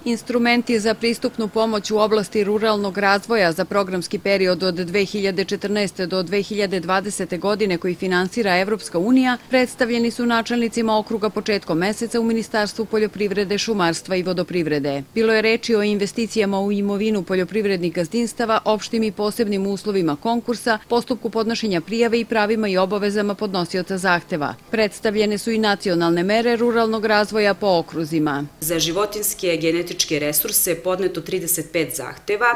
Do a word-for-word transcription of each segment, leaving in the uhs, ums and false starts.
Instrumenti za pristupnu pomoć u oblasti ruralnog razvoja za programski period od dve hiljade četrnaeste do dve hiljade dvadesete. godine koji finansira Evropska unija predstavljeni su načelnicima okruga početkom meseca u Ministarstvu poljoprivrede, šumarstva i vodoprivrede. Bilo je reči o investicijama u imovinu poljoprivrednih gazdinstava, opštim i posebnim uslovima konkursa, postupku podnošenja prijave i pravima i obavezama podnosioca zahteva. Predstavljene su i nacionalne mere ruralnog razvoja po okruzima. Za životinjske genetičke resurse podneto trideset pet zahteva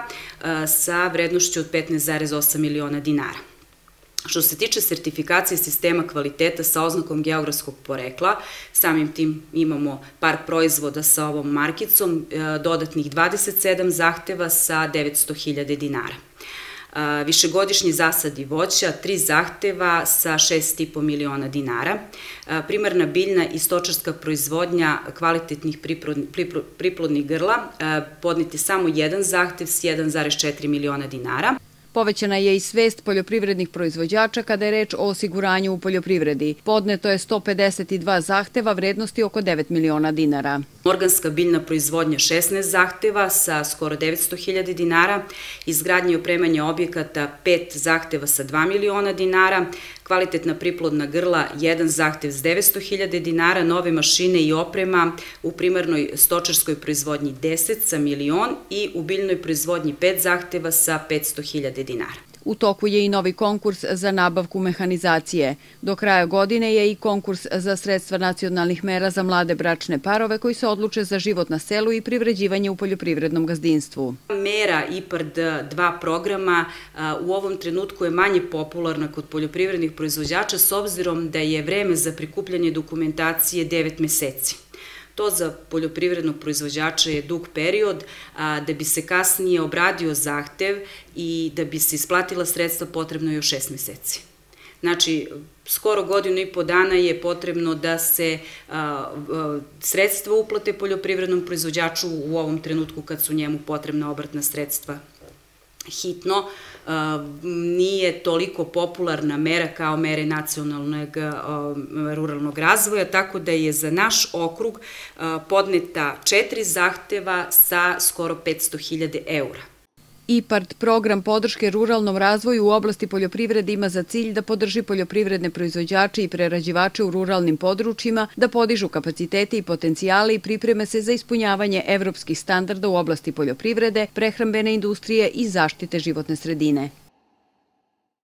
sa vrednošću od petnaest zarez osam miliona dinara. Što se tiče sertifikacije sistema kvaliteta sa oznakom geografskog porekla, samim tim imamo par proizvoda sa ovom markicom, dodatnih dvadeset sedam zahteva sa devetsto hiljada dinara. Višegodišnji zasadi voća, tri zahteva sa šest i po miliona dinara. Primarna biljna i stočarska proizvodnja kvalitetnih priplodnih grla, podneti samo jedan zahtev s jedan zarez četiri miliona dinara. Povećana je i svest poljoprivrednih proizvođača kada je reč o osiguranju u poljoprivredi. Podneto je sto pedeset dva zahteva vrednosti oko devet miliona dinara. Organska biljna proizvodnja šesnaest zahteva sa skoro devetsto hiljada dinara, izgradnje i opremanje objekata pet zahteva sa dva miliona dinara, kvalitetna priplodna grla jedan zahtev s devetsto hiljada dinara, nove mašine i oprema u primarnoj stočarskoj proizvodnji deset sa milion i u biljnoj proizvodnji pet zahteva sa petsto hiljada dinara. U toku je i novi konkurs za nabavku mehanizacije. Do kraja godine je i konkurs za sredstva nacionalnih mera za mlade bračne parove koji se odluče za život na selu i privređivanje u poljoprivrednom gazdinstvu. Mera I P A R D dva programa u ovom trenutku je manje popularna kod poljoprivrednih proizvođača s obzirom da je vreme za prikupljanje dokumentacije devet meseci. To za poljoprivrednog proizvođača je dug period, da bi se kasnije obradio zahtev i da bi se isplatila sredstva potrebno još šest meseci. Znači, skoro godinu i po dana je potrebno da se sredstva uplate poljoprivrednom proizvođaču u ovom trenutku kad su njemu potrebna obratna sredstva hitno. Nije toliko popularna mera kao mere nacionalnog ruralnog razvoja, tako da je za naš okrug podneta četiri zahteva sa skoro petsto hiljada eura. I P A R D program podrške ruralnom razvoju u oblasti poljoprivrede ima za cilj da podrži poljoprivredne proizvođače i prerađivače u ruralnim područjima, da podižu kapacitete i potencijale i pripreme se za ispunjavanje evropskih standarda u oblasti poljoprivrede, prehrambene industrije i zaštite životne sredine.